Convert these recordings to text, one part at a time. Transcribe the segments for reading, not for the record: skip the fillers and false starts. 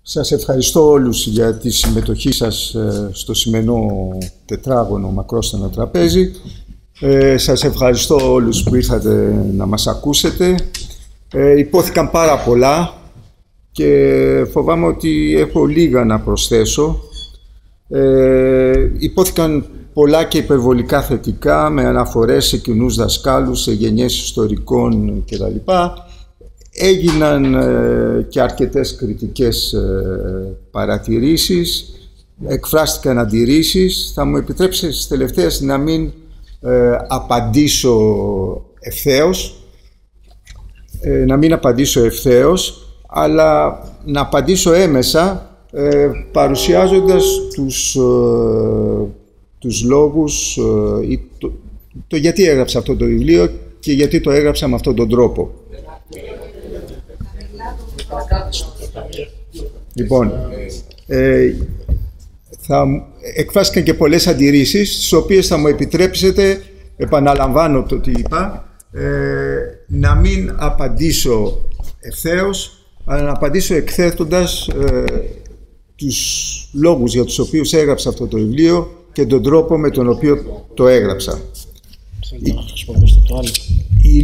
Σας ευχαριστώ όλους για τη συμμετοχή σας στο σημερινό τετράγωνο μακρόστενο τραπέζι. Σας ευχαριστώ όλους που ήρθατε να μας ακούσετε. Υπόθηκαν πάρα πολλά και φοβάμαι ότι έχω λίγα να προσθέσω. Υπόθηκαν πολλά και υπερβολικά θετικά, με αναφορές σε κοινούς δασκάλους, σε γενιές ιστορικών κτλ. Έγιναν και αρκετές κριτικές παρατηρήσεις, εκφράστηκαν αντιρρήσεις. Θα μου επιτρέψετε στις τελευταίες να μην απαντήσω ευθέως, αλλά να απαντήσω έμεσα, παρουσιάζοντας τους λόγους ή το γιατί έγραψα αυτό το βιβλίο και γιατί το έγραψα με αυτόν τον τρόπο. Λοιπόν, θα εκφράστηκαν και πολλές αντιρρήσεις, τις οποίες θα μου επιτρέψετε, επαναλαμβάνω το τι είπα, να μην απαντήσω ευθέως, αλλά να απαντήσω εκθέτοντας τους λόγους για τους οποίους έγραψα αυτό το βιβλίο και τον τρόπο με τον οποίο το έγραψα. Οι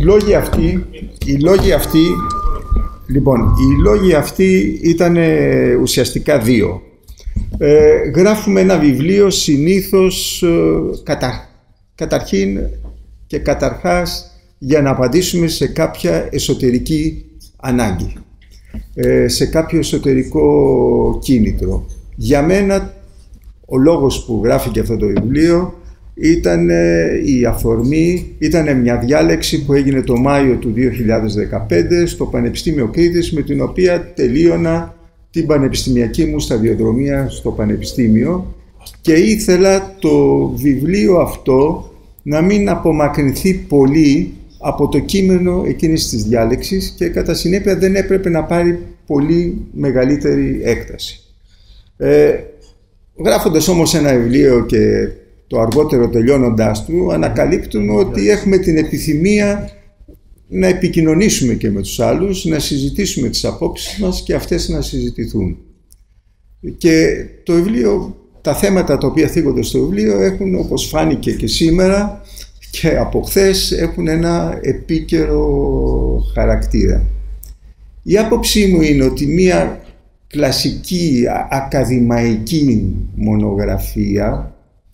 λόγοι αυτοί ήταν ουσιαστικά δύο. Γράφουμε ένα βιβλίο συνήθως καταρχήν και καταρχάς για να απαντήσουμε σε κάποια εσωτερική ανάγκη, σε κάποιο εσωτερικό κίνητρο. Για μένα ο λόγος που γράφηκε αυτό το βιβλίο ήταν η αφορμή, ήταν μια διάλεξη που έγινε το Μάιο του 2015 στο Πανεπιστήμιο Κρήτης, με την οποία τελείωνα την πανεπιστημιακή μου σταδιοδρομία στο Πανεπιστήμιο, και ήθελα το βιβλίο αυτό να μην απομακρυνθεί πολύ από το κείμενο εκείνης της διάλεξης και κατά συνέπεια δεν έπρεπε να πάρει πολύ μεγαλύτερη έκταση. Γράφοντας όμως ένα βιβλίο και το αργότερο τελειώνοντάς του, ανακαλύπτουμε ότι έχουμε την επιθυμία να επικοινωνήσουμε και με τους άλλους, να συζητήσουμε τις απόψεις μας και αυτές να συζητηθούν. Και το βιβλίο, τα θέματα τα οποία θίγονται στο βιβλίο έχουν, όπως φάνηκε και σήμερα και από χθες, έχουν ένα επίκαιρο χαρακτήρα. Η άποψή μου είναι ότι μία κλασική ακαδημαϊκή μονογραφία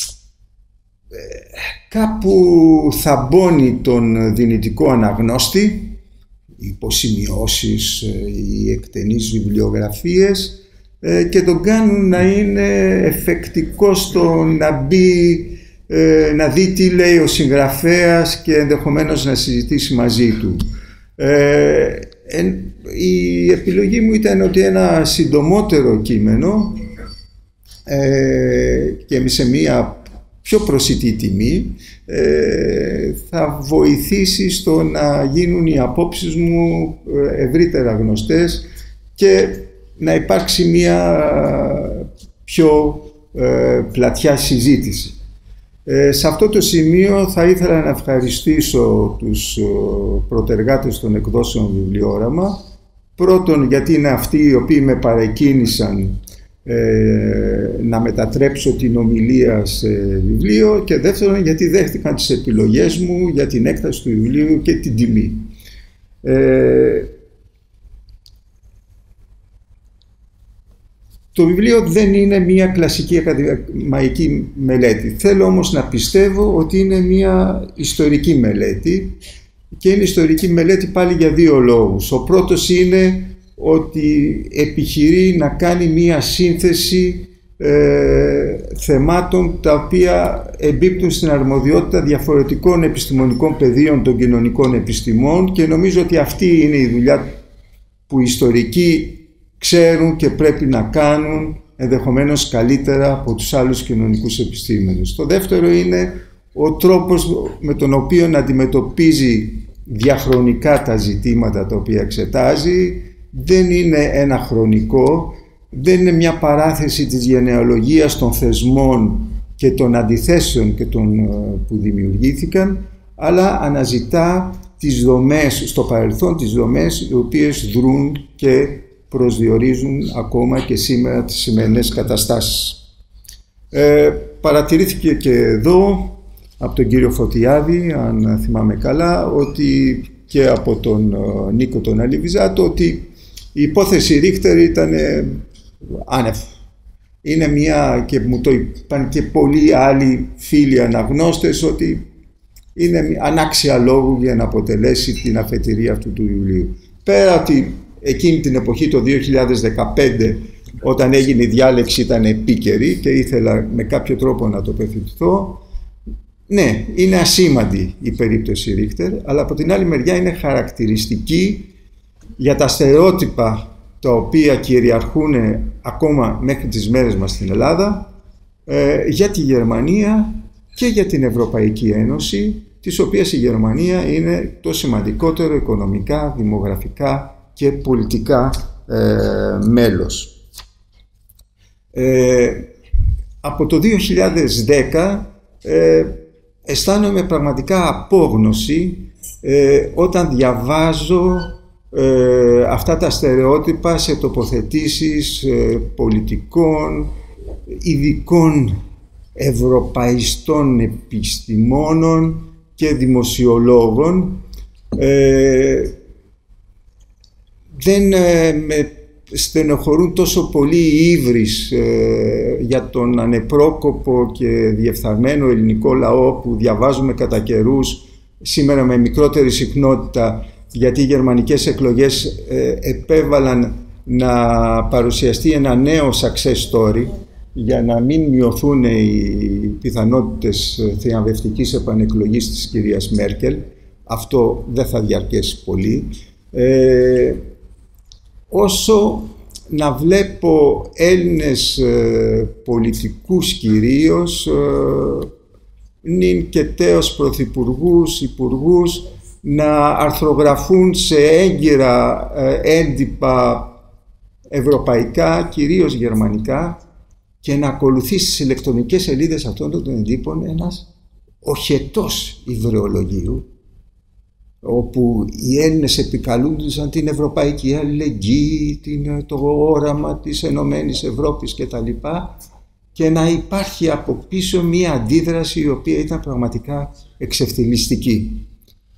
κάπου θαμπώνει τον δυνητικό αναγνώστη, οι υποσημειώσεις, οι εκτενείς βιβλιογραφίες, και τον κάνουν να είναι εφεκτικό στο να μπει, να δει τι λέει ο συγγραφέας και ενδεχομένως να συζητήσει μαζί του. Η επιλογή μου ήταν ότι ένα συντομότερο κείμενο και σε μία πιο προσιτή τιμή θα βοηθήσει στο να γίνουν οι απόψεις μου ευρύτερα γνωστές και να υπάρξει μία πιο πλατιά συζήτηση. Σε αυτό το σημείο θα ήθελα να ευχαριστήσω τους προτεργάτες των εκδόσεων Βιβλιόραμα. Πρώτον, γιατί είναι αυτοί οι οποίοι με παρεκκίνησαν να μετατρέψω την ομιλία σε βιβλίο, και δεύτερον γιατί δέχτηκαν τις επιλογές μου για την έκταση του βιβλίου και την τιμή. Το βιβλίο δεν είναι μια κλασική ακαδημαϊκή μελέτη. Θέλω όμως να πιστεύω ότι είναι μια ιστορική μελέτη, και είναι ιστορική μελέτη πάλι για δύο λόγους. Ο πρώτος είναι ότι επιχειρεί να κάνει μία σύνθεση θεμάτων τα οποία εμπίπτουν στην αρμοδιότητα διαφορετικών επιστημονικών πεδίων των κοινωνικών επιστημών, και νομίζω ότι αυτή είναι η δουλειά που οι ιστορικοί ξέρουν και πρέπει να κάνουν, ενδεχομένως καλύτερα από τους άλλους κοινωνικούς επιστήμονες. Το δεύτερο είναι ο τρόπος με τον οποίο να αντιμετωπίζει διαχρονικά τα ζητήματα τα οποία εξετάζει. Δεν είναι ένα χρονικό, δεν είναι μια παράθεση της γενεαλογίας των θεσμών και των αντιθέσεων και που δημιουργήθηκαν, αλλά αναζητά τις δομές, στο παρελθόν τις δομές οι οποίες δρούν και προσδιορίζουν ακόμα και σήμερα τις σημερινές καταστάσεις. Παρατηρήθηκε και εδώ από τον κύριο Φωτιάδη, αν θυμάμαι καλά, ότι και από τον Νίκο τον Αλιβιζάτο, ότι η υπόθεση Ρίχτερ ήταν άνευ. Είναι μια, και μου το είπαν και πολλοί άλλοι φίλοι αναγνώστες, ότι είναι ανάξια λόγου για να αποτελέσει την αφετηρία αυτού του βιβλίου. Πέρα ότι εκείνη την εποχή, το 2015, όταν έγινε η διάλεξη, ήταν επίκαιρη και ήθελα με κάποιο τρόπο να τοποθετηθώ. Ναι, είναι ασήμαντη η περίπτωση Ρίχτερ, αλλά από την άλλη μεριά είναι χαρακτηριστική για τα στερεότυπα τα οποία κυριαρχούν ακόμα μέχρι τις μέρες μας στην Ελλάδα, για τη Γερμανία και για την Ευρωπαϊκή Ένωση, της οποίας η Γερμανία είναι το σημαντικότερο οικονομικά, δημογραφικά και πολιτικά μέλος. Από το 2010 αισθάνομαι πραγματικά απόγνωση όταν διαβάζω αυτά τα στερεότυπα σε τοποθετήσεις πολιτικών, ειδικών ευρωπαϊστών επιστημόνων και δημοσιολόγων. Δεν με στενοχωρούν τόσο πολύ οι ύβρις για τον ανεπρόκοπο και διεφθαρμένο ελληνικό λαό που διαβάζουμε κατά καιρούς, σήμερα με μικρότερη συχνότητα, γιατί οι γερμανικές εκλογές επέβαλαν να παρουσιαστεί ένα νέο success story για να μην μειωθούν οι πιθανότητες θριαμβευτικής επανεκλογής της κυρίας Μέρκελ. Αυτό δεν θα διαρκέσει πολύ. Όσο να βλέπω Έλληνες πολιτικούς κυρίως, νυν και τέως πρωθυπουργούς, υπουργούς, να αρθρογραφούν σε έγκυρα έντυπα ευρωπαϊκά, κυρίως γερμανικά, και να ακολουθεί στις ηλεκτρονικές σελίδες αυτών των εντύπων ένας οχετός ιδεολογίου, όπου οι Έλληνες επικαλούνταν την ευρωπαϊκή αλληλεγγύη, το όραμα της Ενωμένης Ευρώπης κτλ. Και να υπάρχει από πίσω μία αντίδραση η οποία ήταν πραγματικά εξευθυλιστική.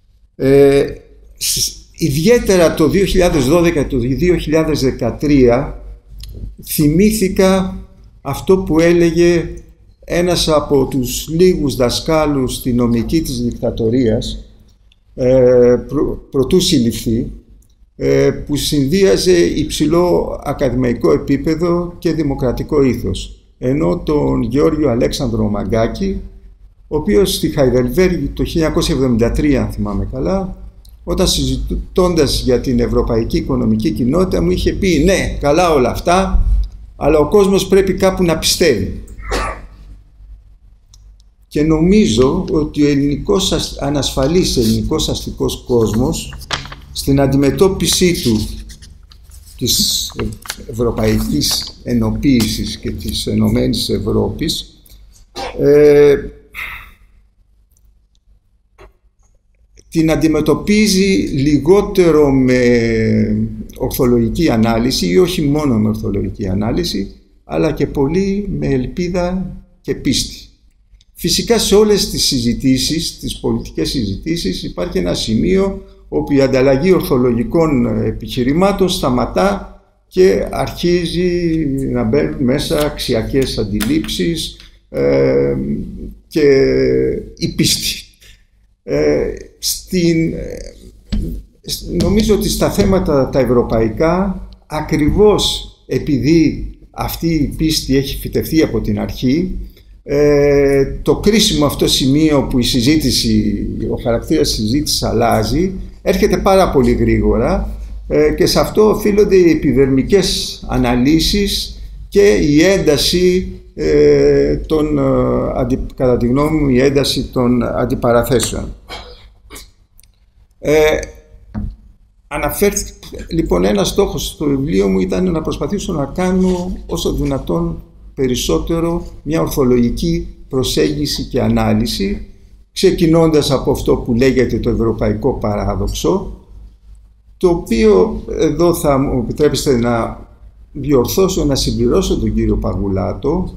Ιδιαίτερα το 2012 και το 2013 θυμήθηκα αυτό που έλεγε ένας από τους λίγους δασκάλους στη νομική της δικτατορίας, προτού συλληφθεί, που συνδύαζε υψηλό ακαδημαϊκό επίπεδο και δημοκρατικό ήθος, ενώ τον Γεώργιο Αλέξανδρο Μαγκάκη, ο οποίος στη Χαϊδελβέργη το 1973, αν θυμάμαι καλά, όταν συζητώντας για την ευρωπαϊκή οικονομική κοινότητα μου είχε πει «Ναι, καλά όλα αυτά, αλλά ο κόσμος πρέπει κάπου να πιστεύει». Και νομίζω ότι ο ανασφαλής ελληνικός αστικός κόσμος στην αντιμετώπιση του της ευρωπαϊκής ενοποίησης και της Ενωμένης Ευρώπης την αντιμετωπίζει λιγότερο με ορθολογική ανάλυση, ή όχι μόνο με ορθολογική ανάλυση, αλλά και πολύ με ελπίδα και πίστη. Φυσικά σε όλες τις συζητήσεις, τις πολιτικές συζητήσεις, υπάρχει ένα σημείο όπου η ανταλλαγή ορθολογικών επιχειρημάτων σταματά και αρχίζει να μπαίνουν μέσα αξιακές αντιλήψεις και η πίστη. Νομίζω ότι στα θέματα τα ευρωπαϊκά, ακριβώς επειδή αυτή η πίστη έχει φυτευτεί από την αρχή, το κρίσιμο αυτό σημείο που ο χαρακτήρας της συζήτησης αλλάζει, έρχεται πάρα πολύ γρήγορα και σε αυτό οφείλονται οι επιδερμικές αναλύσεις και η ένταση κατά τη γνώμη μου, η ένταση των αντιπαραθέσεων. Αναφέρθηκε, λοιπόν, ένας στόχος στο βιβλίο μου ήταν να προσπαθήσω να κάνω όσο δυνατόν περισσότερο μια ορθολογική προσέγγιση και ανάλυση, ξεκινώντας από αυτό που λέγεται το ευρωπαϊκό παράδοξο, το οποίο εδώ θα μου επιτρέψετε να διορθώσω, να συμπληρώσω τον κύριο Παγουλάτο.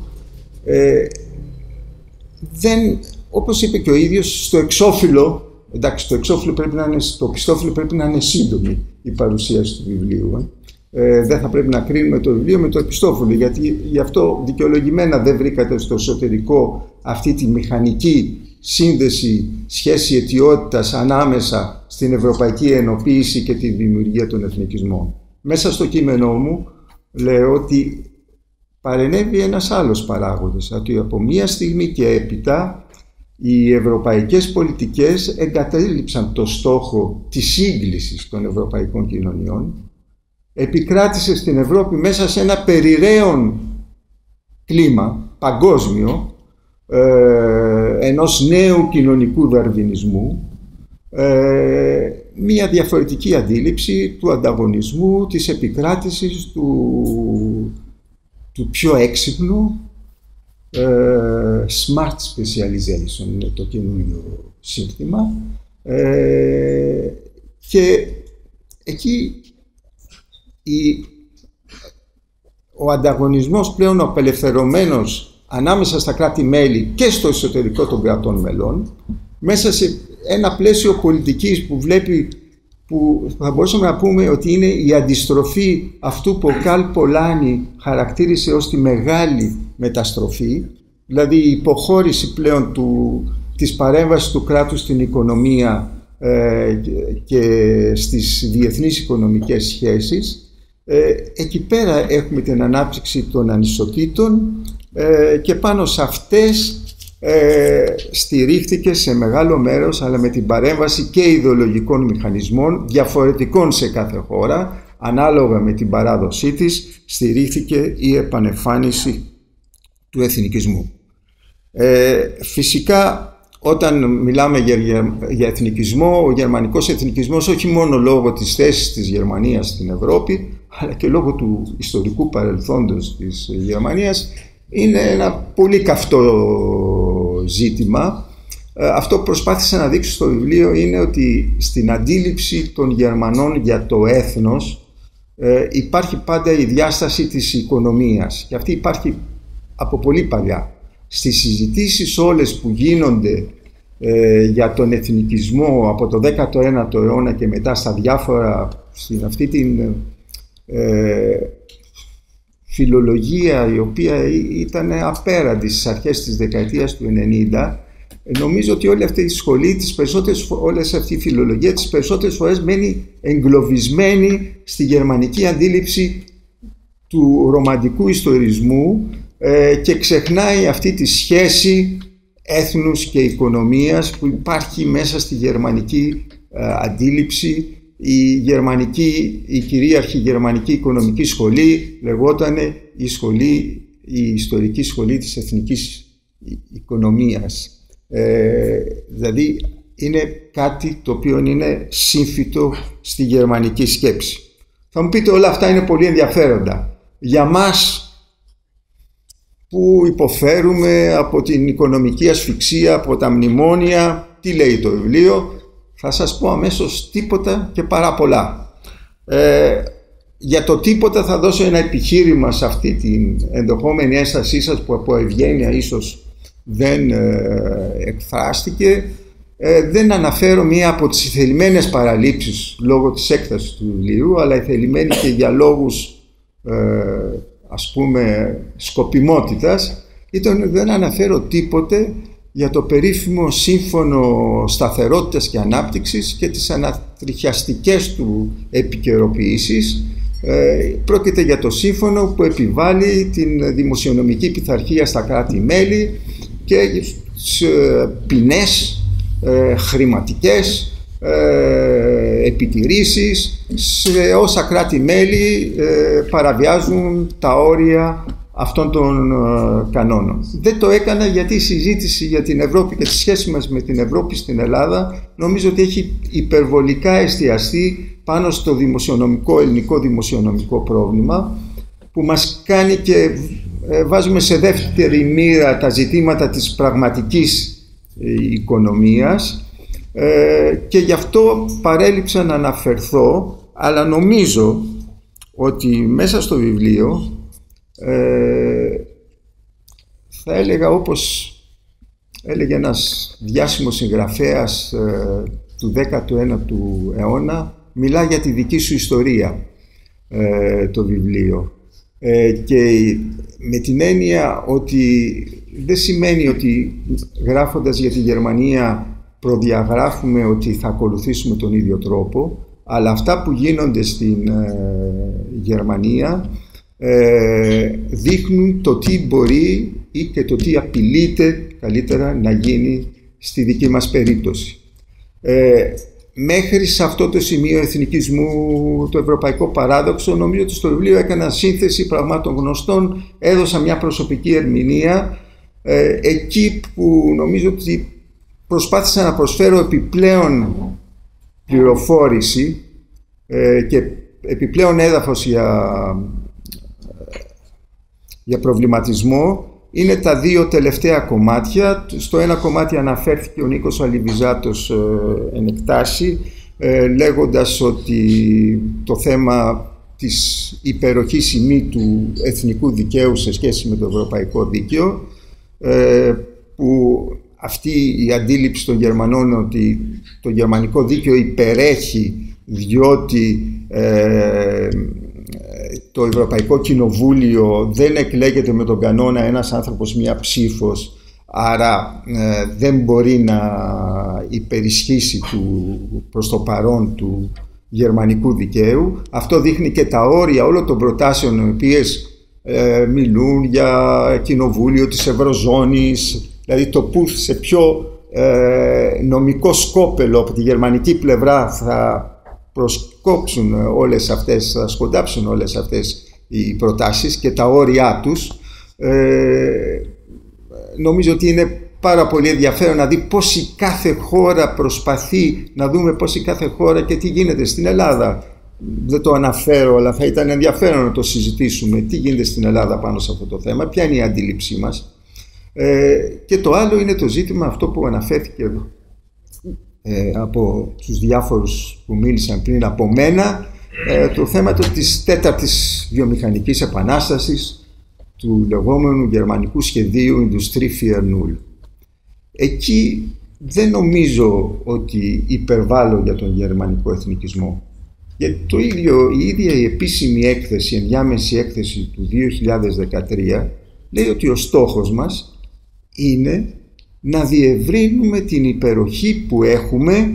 Όπως είπε και ο ίδιος, στο εξώφυλλο, εντάξει, το πιστόφυλλο πρέπει να είναι σύντομη η παρουσίαση του βιβλίου. Δεν θα πρέπει να κρίνουμε το βιβλίο με το επιστόφυλλο, γιατί γι' αυτό δικαιολογημένα δεν βρήκατε στο εσωτερικό αυτή τη μηχανική σύνδεση, σχέση αιτιότητας ανάμεσα στην ευρωπαϊκή ενοποίηση και τη δημιουργία των εθνικισμών. Μέσα στο κείμενό μου λέω ότι παρενέβη ένας άλλος παράγοντας, ότι από μία στιγμή και έπειτα οι ευρωπαϊκές πολιτικές εγκατέλειψαν το στόχο της σύγκλησης των ευρωπαϊκών κοινωνιών. Επικράτησε στην Ευρώπη μέσα σε ένα περιραίον κλίμα παγκόσμιο ενός νέου κοινωνικού δαρβινισμού, μια διαφορετική αντίληψη του ανταγωνισμού, της επικράτησης του πιο έξυπνου, smart specialization είναι το καινούριο σύνθημα, και εκεί ο ανταγωνισμός πλέον απελευθερωμένος ανάμεσα στα κράτη-μέλη και στο εσωτερικό των κρατών μελών, μέσα σε ένα πλαίσιο πολιτικής που θα μπορούσαμε να πούμε ότι είναι η αντιστροφή αυτού που ο Καλ Πολάνι χαρακτήρισε ως τη μεγάλη μεταστροφή, δηλαδή η υποχώρηση πλέον της παρέμβασης του κράτους στην οικονομία και στις διεθνείς οικονομικές σχέσεις. Εκεί πέρα έχουμε την ανάπτυξη των ανισοτήτων και πάνω σε αυτές στηρίχθηκε σε μεγάλο μέρος, αλλά με την παρέμβαση και ιδεολογικών μηχανισμών διαφορετικών σε κάθε χώρα, ανάλογα με την παράδοσή της, στηρίχθηκε η επανεμφάνιση του εθνικισμού. Φυσικά, όταν μιλάμε για εθνικισμό, ο γερμανικός εθνικισμός, όχι μόνο λόγω της θέσης της Γερμανίας στην Ευρώπη, αλλά και λόγω του ιστορικού παρελθόντος της Γερμανίας, είναι ένα πολύ καυτό ζήτημα. Αυτό που προσπάθησα να δείξω στο βιβλίο είναι ότι στην αντίληψη των Γερμανών για το έθνος υπάρχει πάντα η διάσταση της οικονομίας, και αυτή υπάρχει από πολύ παλιά. Στις συζητήσεις όλες που γίνονται για τον εθνικισμό από το 19ο αιώνα και μετά στα διάφορα, στην αυτή την φιλολογία η οποία ήταν απέραντη στις αρχές της δεκαετίας του 90, νομίζω ότι όλη αυτή η σχολή, όλες αυτή η φιλολογία τις περισσότερες φορές μένει εγκλωβισμένη στη γερμανική αντίληψη του ρομαντικού ιστορισμού και ξεχνάει αυτή τη σχέση έθνους και οικονομίας που υπάρχει μέσα στη γερμανική αντίληψη. Η κυρίαρχη γερμανική οικονομική σχολή λεγότανε η ιστορική σχολή της εθνικής οικονομίας. Δηλαδή είναι κάτι το οποίο είναι σύμφυτο στη γερμανική σκέψη. Θα μου πείτε, όλα αυτά είναι πολύ ενδιαφέροντα. Για μας που υποφέρουμε από την οικονομική ασφυξία, από τα μνημόνια, τι λέει το βιβλίο? Θα σας πω αμέσως τίποτα και πάρα πολλά. Για το τίποτα θα δώσω ένα επιχείρημα σε αυτή την ενδεχόμενη ένστασή σας που από ευγένεια ίσως δεν εκφράστηκε. Δεν αναφέρω μία από τις ηθελημένες παραλήψεις λόγω της έκτασης του βιβλίου, αλλά ηθελημένη και για λόγους ας πούμε σκοπιμότητας, δεν αναφέρω τίποτε για το περίφημο Σύμφωνο Σταθερότητας και Ανάπτυξης και τις ανατριχιαστικές του επικαιροποιήσεις. Πρόκειται για το σύμφωνο που επιβάλλει την δημοσιονομική πειθαρχία στα κράτη-μέλη και ποινές χρηματικές, επιτηρήσεις σε όσα κράτη-μέλη παραβιάζουν τα όρια αυτών των κανόνων. Δεν το έκανα γιατί η συζήτηση για την Ευρώπη και τη σχέση μας με την Ευρώπη στην Ελλάδα νομίζω ότι έχει υπερβολικά εστιαστεί πάνω στο ελληνικό δημοσιονομικό πρόβλημα, που μας κάνει και βάζουμε σε δεύτερη μοίρα τα ζητήματα της πραγματικής οικονομίας, και γι' αυτό παρέλειψα να αναφερθώ αλλά νομίζω ότι μέσα στο βιβλίο θα έλεγα, όπως έλεγε ένας διάσημος συγγραφέας του 19ου αιώνα, μιλά για τη δική σου ιστορία το βιβλίο. Και με την έννοια ότι δεν σημαίνει ότι γράφοντας για τη Γερμανία προδιαγράφουμε ότι θα ακολουθήσουμε τον ίδιο τρόπο, αλλά αυτά που γίνονται στην Γερμανία δείχνουν το τι μπορεί ή και το τι απειλείται καλύτερα να γίνει στη δική μας περίπτωση. Μέχρι σε αυτό το σημείο εθνικισμού, το ευρωπαϊκό παράδοξο, νομίζω ότι στο βιβλίο έκανα σύνθεση πραγμάτων γνωστών, έδωσα μια προσωπική ερμηνεία, εκεί που νομίζω ότι προσπάθησα να προσφέρω επιπλέον πληροφόρηση και επιπλέον έδαφος για προβληματισμό. Είναι τα δύο τελευταία κομμάτια. Στο ένα κομμάτι αναφέρθηκε ο Νίκος Αλιβιζάτος εν εκτάσει, λέγοντας ότι το θέμα της υπεροχής ημί του εθνικού δικαίου σε σχέση με το ευρωπαϊκό δίκαιο, που αυτή η αντίληψη των Γερμανών ότι το γερμανικό δίκαιο υπερέχει διότι το Ευρωπαϊκό Κοινοβούλιο δεν εκλέγεται με τον κανόνα ένας άνθρωπος μία ψήφος, άρα δεν μπορεί να υπερισχύσει προς το παρόν του γερμανικού δικαίου. Αυτό δείχνει και τα όρια όλων των προτάσεων οι οποίες μιλούν για κοινοβούλιο της Ευρωζώνης, δηλαδή το που σε ποιο νομικό σκόπελο από τη γερμανική πλευρά θα προσκόψουν όλες αυτές, θα σκοντάψουν όλες αυτές οι προτάσεις και τα όρια τους. Νομίζω ότι είναι πάρα πολύ ενδιαφέρον να δει πώς η κάθε χώρα προσπαθεί, να δούμε πώς η κάθε χώρα και τι γίνεται στην Ελλάδα. Δεν το αναφέρω, αλλά θα ήταν ενδιαφέρον να το συζητήσουμε. Τι γίνεται στην Ελλάδα πάνω σε αυτό το θέμα, ποια είναι η αντίληψή μας. Και το άλλο είναι το ζήτημα αυτό που αναφέρθηκε εδώ από τους διάφορους που μίλησαν πριν από μένα, το θέμα της τέταρτης βιομηχανικής επανάστασης, του λεγόμενου γερμανικού σχεδίου Industrie 4.0. Εκεί δεν νομίζω ότι υπερβάλλω για τον γερμανικό εθνικισμό. Γιατί η ίδια η επίσημη έκθεση, η ενδιάμεση έκθεση του 2013, λέει ότι ο στόχος μας είναι να διευρύνουμε την υπεροχή που έχουμε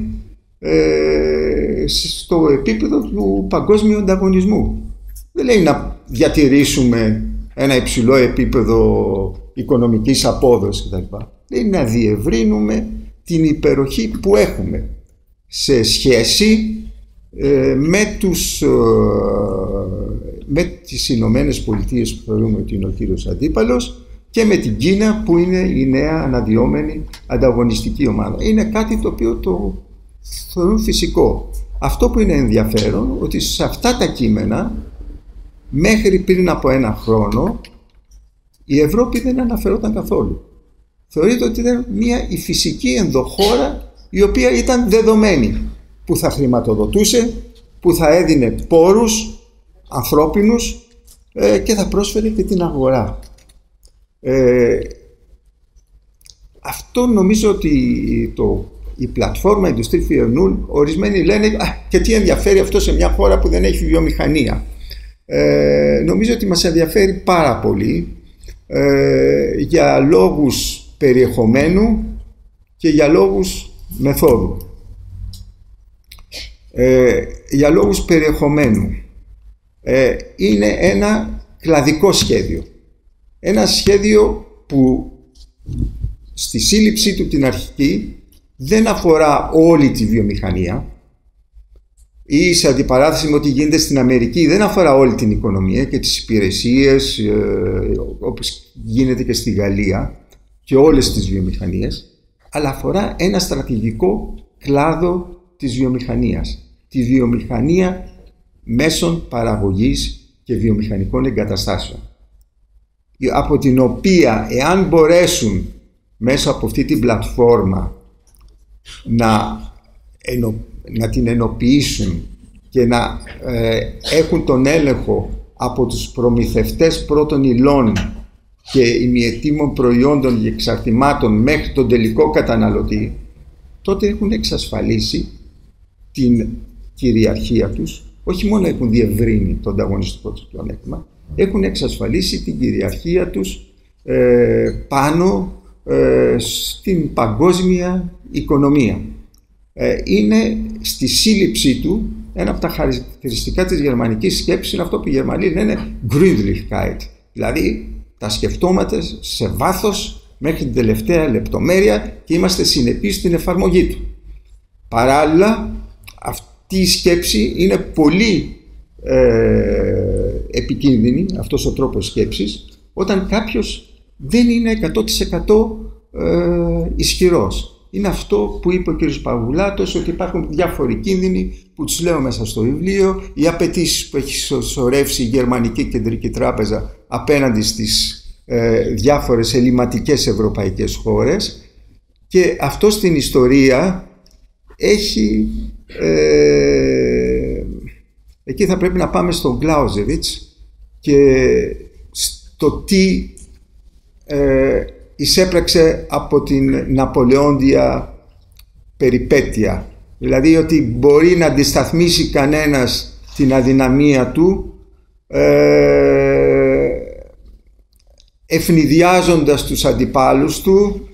στο επίπεδο του παγκόσμιου ανταγωνισμού. Δεν λέει να διατηρήσουμε ένα υψηλό επίπεδο οικονομικής απόδοσης κτλ. Λέει να διευρύνουμε την υπεροχή που έχουμε σε σχέση με τις Ηνωμένες Πολιτείες που θεωρούμε ότι είναι ο κύριος αντίπαλος και με την Κίνα που είναι η νέα αναδυόμενη ανταγωνιστική ομάδα. Είναι κάτι το οποίο το θεωρούν φυσικό. Αυτό που είναι ενδιαφέρον, ότι σε αυτά τα κείμενα μέχρι πριν από ένα χρόνο η Ευρώπη δεν αναφερόταν καθόλου. Θεωρείται ότι ήταν η φυσική ενδοχώρα η οποία ήταν δεδομένη, που θα χρηματοδοτούσε, που θα έδινε πόρους ανθρώπινους και θα πρόσφερε και την αγορά. Αυτό νομίζω ότι η πλατφόρμα Industrie 4.0, ορισμένοι λένε και τι ενδιαφέρει αυτό σε μια χώρα που δεν έχει βιομηχανία. Νομίζω ότι μας ενδιαφέρει πάρα πολύ για λόγους περιεχομένου και για λόγους μεθόδου. Για λόγους περιεχομένου είναι ένα κλαδικό σχέδιο. Ένα σχέδιο που στη σύλληψή του την αρχική δεν αφορά όλη τη βιομηχανία, ή σε αντιπαράθεση με ό,τι γίνεται στην Αμερική δεν αφορά όλη την οικονομία και τις υπηρεσίες όπως γίνεται και στη Γαλλία και όλες τις βιομηχανίες, αλλά αφορά ένα στρατηγικό κλάδο της βιομηχανίας, τη βιομηχανία μέσων παραγωγής και βιομηχανικών εγκαταστάσεων, από την οποία εάν μπορέσουν μέσα από αυτή την πλατφόρμα να την ενοποιήσουν και να έχουν τον έλεγχο από τους προμηθευτές πρώτων υλών και ημιετήμων προϊόντων και εξαρτημάτων μέχρι τον τελικό καταναλωτή, τότε έχουν εξασφαλίσει την κυριαρχία τους. Όχι μόνο έχουν διευρύνει το ανταγωνιστικό τους πλεονέκτημα, έχουν εξασφαλίσει την κυριαρχία τους πάνω στην παγκόσμια οικονομία. Είναι στη σύλληψή του ένα από τα χαρακτηριστικά της γερμανικής σκέψης, είναι αυτό που οι Γερμανοί λένε Gründlichkeit, δηλαδή τα σκεφτόμαστε σε βάθος μέχρι την τελευταία λεπτομέρεια και είμαστε συνεπείς στην εφαρμογή του. Παράλληλα, αυτή η σκέψη είναι πολύ επικίνδυνη, αυτός ο τρόπος σκέψης, όταν κάποιος δεν είναι 100% ισχυρός. Είναι αυτό που είπε ο κ. Παγουλάτος, ότι υπάρχουν διάφοροι κίνδυνοι που τους λέω μέσα στο βιβλίο, οι απαιτήσεις που έχει σωρεύσει η Γερμανική Κεντρική Τράπεζα απέναντι στις διάφορες ελληματικές ευρωπαϊκές χώρες, και αυτό στην ιστορία έχει... εκεί θα πρέπει να πάμε στον Clausewitz και στο τι εισέπραξε από την Ναπολεόντια περιπέτεια. Δηλαδή ότι μπορεί να αντισταθμίσει κανένας την αδυναμία του ευνηδιάζοντας τους αντιπάλους του,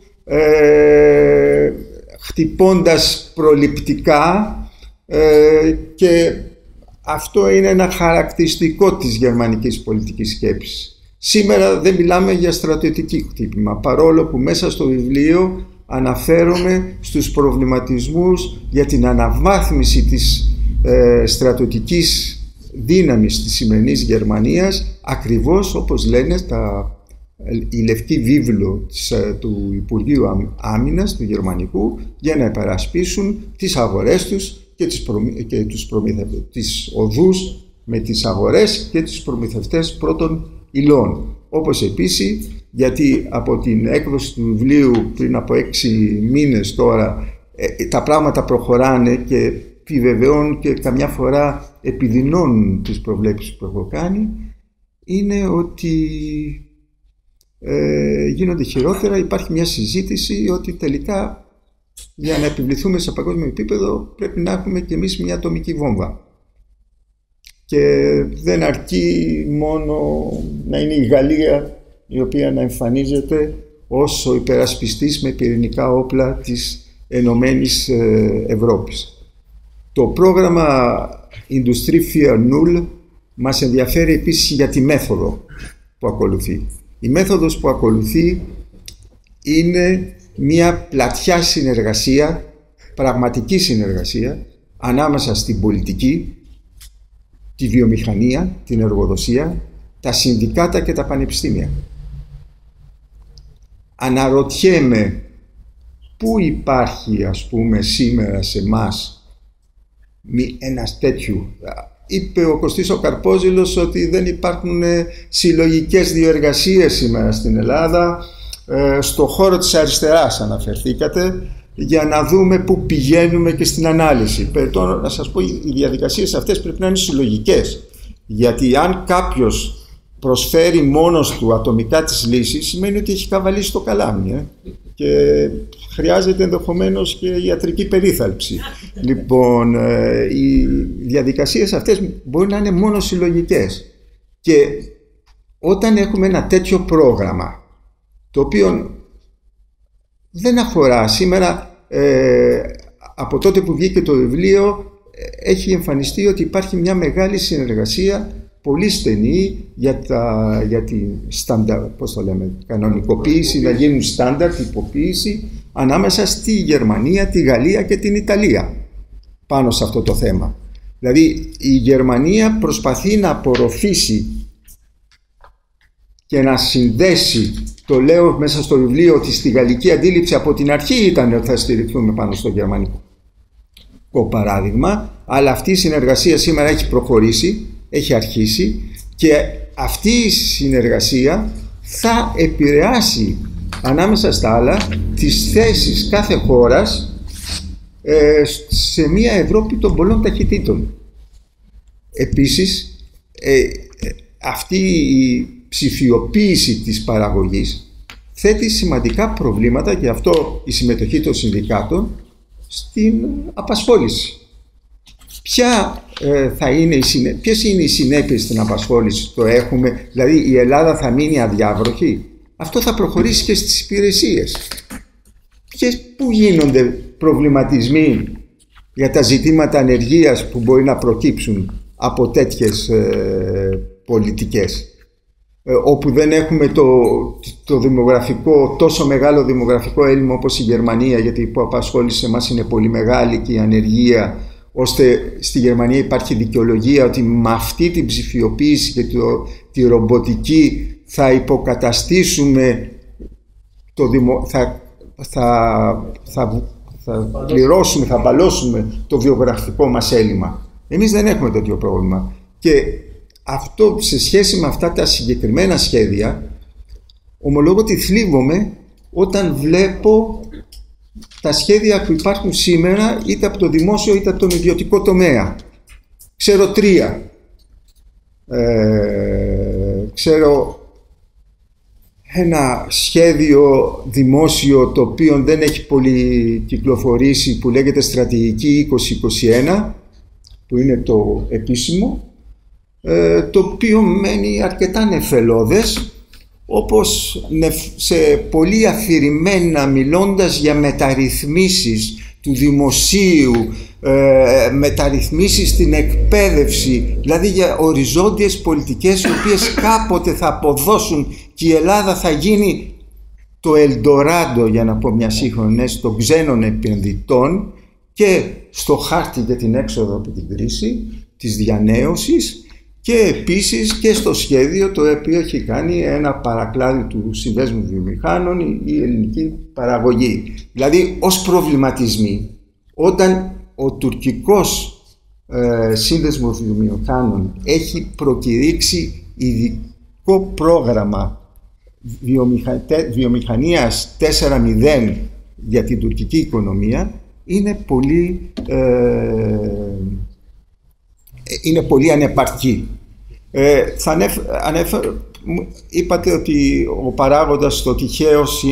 χτυπώντας προληπτικά, και αυτό είναι ένα χαρακτηριστικό της γερμανικής πολιτικής σκέψης. Σήμερα δεν μιλάμε για στρατιωτική χτύπημα, παρόλο που μέσα στο βιβλίο αναφέρομαι στους προβληματισμούς για την αναβάθμιση της στρατιωτικής δύναμης της σημερινής Γερμανίας, ακριβώς όπως λένε η λευκή βίβλο του Υπουργείου Άμυνας του Γερμανικού, για να υπερασπίσουν τις αγορές τους και τις οδούς με τις αγορές και τους προμηθευτές πρώτων υλών. Όπως επίσης, γιατί από την έκδοση του βιβλίου πριν από 6 μήνες τώρα τα πράγματα προχωράνε και επιβεβαιώνουν και καμιά φορά επιδεινώνουν τις προβλέψεις που έχω κάνει, είναι ότι γίνονται χειρότερα. Υπάρχει μια συζήτηση ότι τελικά για να επιβληθούμε σε παγκόσμιο επίπεδο πρέπει να έχουμε και εμείς μια ατομική βόμβα. Και δεν αρκεί μόνο να είναι η Γαλλία η οποία να εμφανίζεται ως ο υπερασπιστής με πυρηνικά όπλα της Ενωμένης Ευρώπης. Το πρόγραμμα Industrie 4.0 μας ενδιαφέρει επίσης για τη μέθοδο που ακολουθεί. Η μέθοδος που ακολουθεί είναι μια πλατιά συνεργασία, πραγματική συνεργασία, ανάμεσα στην πολιτική, τη βιομηχανία, την εργοδοσία, τα συνδικάτα και τα πανεπιστήμια. Αναρωτιέμαι πού υπάρχει, ας πούμε, σήμερα σε εμάς ένας τέτοιου. Είπε ο Κωστής ο Καρπόζηλος ότι δεν υπάρχουν συλλογικές διοργασίες σήμερα στην Ελλάδα. Στο χώρο της αριστεράς αναφερθήκατε, για να δούμε πού πηγαίνουμε και στην ανάλυση. Περιττώ να σας πω, οι διαδικασίες αυτές πρέπει να είναι συλλογικές. Γιατί αν κάποιος προσφέρει μόνος του ατομικά τις λύσεις, σημαίνει ότι έχει καβαλήσει το καλάμι. Και χρειάζεται ενδεχομένως και ιατρική περίθαλψη. Λοιπόν, οι διαδικασίες αυτές μπορεί να είναι μόνο συλλογικές. Και όταν έχουμε ένα τέτοιο πρόγραμμα, το οποίο δεν αφορά σήμερα, από τότε που βγήκε το βιβλίο, έχει εμφανιστεί ότι υπάρχει μια μεγάλη συνεργασία, πολύ στενή, για την κανονικοποίηση, να γίνουν στάνταρ, τυποποίηση, ανάμεσα στη Γερμανία, τη Γαλλία και την Ιταλία πάνω σε αυτό το θέμα. Δηλαδή η Γερμανία προσπαθεί να απορροφήσει και να συνδέσει, το λέω μέσα στο βιβλίο, ότι στη γαλλική αντίληψη από την αρχή ήταν ότι θα στηριχθούμε πάνω στο γερμανικό παράδειγμα, αλλά αυτή η συνεργασία σήμερα έχει προχωρήσει, έχει αρχίσει, και αυτή η συνεργασία θα επηρεάσει ανάμεσα στα άλλα τις θέσεις κάθε χώρας σε μια Ευρώπη των πολλών ταχυτήτων. Επίσης, αυτή η ψηφιοποίηση της παραγωγής θέτει σημαντικά προβλήματα, και αυτό η συμμετοχή των συνδικάτων, στην απασχόληση. Ποιες είναι οι συνέπειες στην απασχόληση? Το έχουμε, δηλαδή η Ελλάδα θα μείνει αδιάβροχη? Αυτό θα προχωρήσει και στις υπηρεσίες. Πού γίνονται προβληματισμοί για τα ζητήματα ανεργίας που μπορεί να προκύψουν από τέτοιες πολιτικές, όπου δεν έχουμε το δημογραφικό, τόσο μεγάλο δημογραφικό έλλειμμα όπως η Γερμανία, γιατί η απασχόληση σε εμάς είναι πολύ μεγάλη και η ανεργία, ώστε στη Γερμανία υπάρχει δικαιολογία ότι με αυτή την ψηφιοποίηση και τη ρομποτική θα υποκαταστήσουμε θα πληρώσουμε, θα μπαλώσουμε το βιογραφικό μας έλλειμμα. Εμείς δεν έχουμε τέτοιο πρόβλημα. Και αυτό, σε σχέση με αυτά τα συγκεκριμένα σχέδια, ομολόγω ότι θλίβομαι όταν βλέπω τα σχέδια που υπάρχουν σήμερα, είτε από το δημόσιο είτε από τον ιδιωτικό τομέα. Ξέρω 3. Ξέρω ένα σχέδιο δημόσιο το οποίο δεν έχει πολύ κυκλοφορήσει, που λέγεται Στρατηγική 2021, που είναι το επίσημο, το οποίο μένει αρκετά νεφελώδες, όπως σε πολύ αφηρημένα, μιλώντας για μεταρρυθμίσεις του δημοσίου, μεταρρυθμίσεις στην εκπαίδευση, δηλαδή για οριζόντιες πολιτικές οι οποίες κάποτε θα αποδώσουν και η Ελλάδα θα γίνει το Ελντοράντο, για να πω μια σύγχρονη, των ξένων επενδυτών, και στο χάρτη για την έξοδο από την κρίση της διανέωσης, και επίσης και στο σχέδιο το οποίο έχει κάνει ένα παρακλάδι του Συνδέσμου Βιομηχάνων η ελληνική παραγωγή. Δηλαδή, ως προβληματισμοί, όταν ο τουρκικός Σύνδεσμος Βιομηχάνων έχει προκηρύξει ειδικό πρόγραμμα βιομηχανίας 4.0 για την τουρκική οικονομία, είναι πολύ ανεπαρκή. Είπατε ότι ο παράγοντας το τυχαίος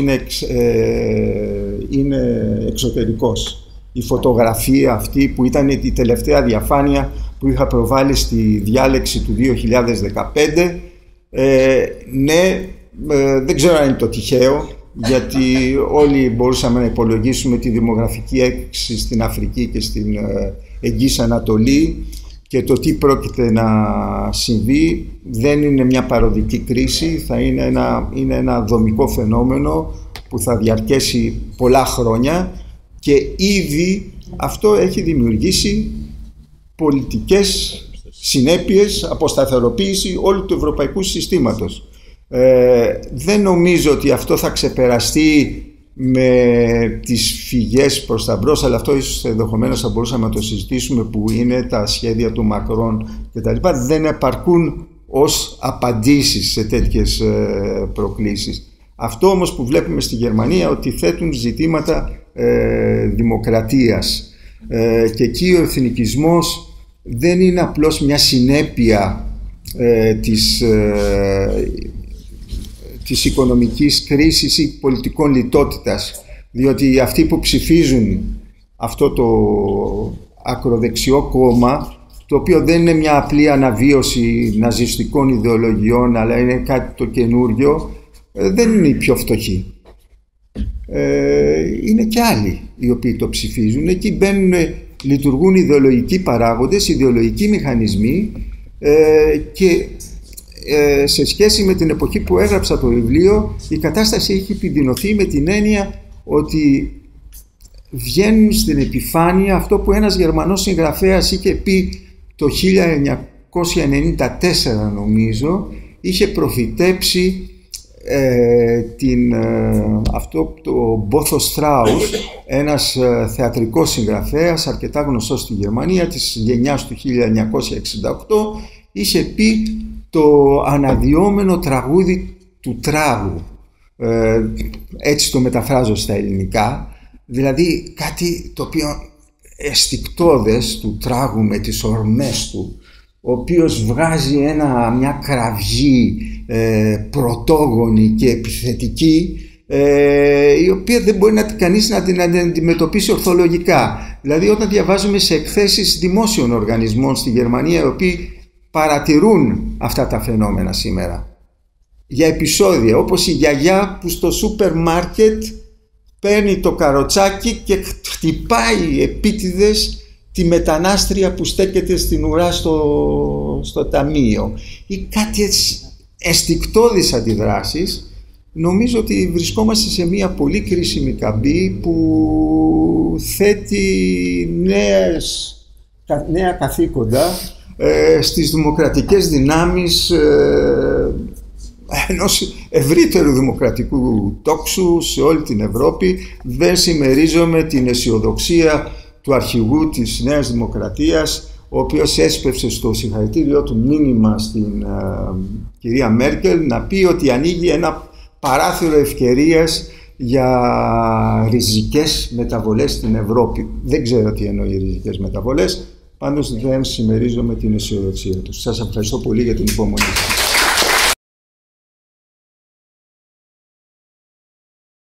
είναι εξωτερικός. Η φωτογραφία αυτή που ήταν η τελευταία διαφάνεια που είχα προβάλει στη διάλεξη του 2015, δεν ξέρω αν είναι το τυχαίο, γιατί όλοι μπορούσαμε να υπολογίσουμε τη δημογραφική έκρηξη στην Αφρική και στην Εγγύης Ανατολή, και το τι πρόκειται να συμβεί δεν είναι μια παροδική κρίση, θα είναι ένα δομικό φαινόμενο που θα διαρκέσει πολλά χρόνια, και ήδη αυτό έχει δημιουργήσει πολιτικές συνέπειες, αποσταθεροποίηση όλου του ευρωπαϊκού συστήματος. Δεν νομίζω ότι αυτό θα ξεπεραστεί με τις φυγές προς τα μπρος, αλλά αυτό ίσως ενδεχομένως θα μπορούσαμε να το συζητήσουμε, που είναι τα σχέδια του Μακρόν κτλ. Δεν επαρκούν ως απαντήσεις σε τέτοιες προκλήσεις. Αυτό όμως που βλέπουμε στη Γερμανία, ότι θέτουν ζητήματα δημοκρατίας, και εκεί ο εθνικισμός δεν είναι απλώς μια συνέπεια της οικονομικής κρίσης ή πολιτικών λιτότητας, διότι αυτοί που ψηφίζουν αυτό το ακροδεξιό κόμμα, το οποίο δεν είναι μια απλή αναβίωση ναζιστικών ιδεολογιών, αλλά είναι κάτι το καινούριο, δεν είναι οι πιο φτωχοί. Είναι και άλλοι οι οποίοι το ψηφίζουν. Εκεί λειτουργούν ιδεολογικοί παράγοντες, ιδεολογικοί μηχανισμοί, και σε σχέση με την εποχή που έγραψα το βιβλίο, η κατάσταση έχει επιδεινωθεί με την έννοια ότι βγαίνουν στην επιφάνεια αυτό που ένας Γερμανός συγγραφέας είχε πει το 1994, νομίζω, είχε προφητέψει αυτό το Μπόθο Στράους, ένας θεατρικός συγγραφέας αρκετά γνωστός στη Γερμανία της γενιάς του 1968, είχε πει το αναδυόμενο τραγούδι του τράγου, έτσι το μεταφράζω στα ελληνικά, δηλαδή κάτι το οποίο αισθηκτώδες του τράγου με τις ορμές του, ο οποίος βγάζει μια κραυγή πρωτόγονη και επιθετική, η οποία δεν μπορεί κανείς να την αντιμετωπίσει ορθολογικά. Δηλαδή, όταν διαβάζουμε σε εκθέσεις δημόσιων οργανισμών στη Γερμανία, οι οποίοι παρατηρούν αυτά τα φαινόμενα σήμερα, για επεισόδια όπως η γιαγιά που στο σούπερ μάρκετ παίρνει το καροτσάκι και χτυπάει επίτηδες τη μετανάστρια που στέκεται στην ουρά στο ταμείο, ή κάτι έτσι αισθηκτώδεις αντιδράσεις. Νομίζω ότι βρισκόμαστε σε μια πολύ κρίσιμη καμπή που θέτει νέα καθήκοντα στις δημοκρατικές δυνάμεις ενός ευρύτερου δημοκρατικού τόξου σε όλη την Ευρώπη. Δεν συμμερίζομαι την αισιοδοξία του αρχηγού της Νέας Δημοκρατίας, ο οποίος έσπευσε στο συγχαρητήριό του μήνυμα στην κυρία Μέρκελ να πει ότι ανοίγει ένα παράθυρο ευκαιρίας για ριζικές μεταβολές στην Ευρώπη. Δεν ξέρω τι εννοεί ριζικές μεταβολές, πάντως δεν συμμερίζομαι την αισιοδοξία του. Σας ευχαριστώ πολύ για την υπομονή σας.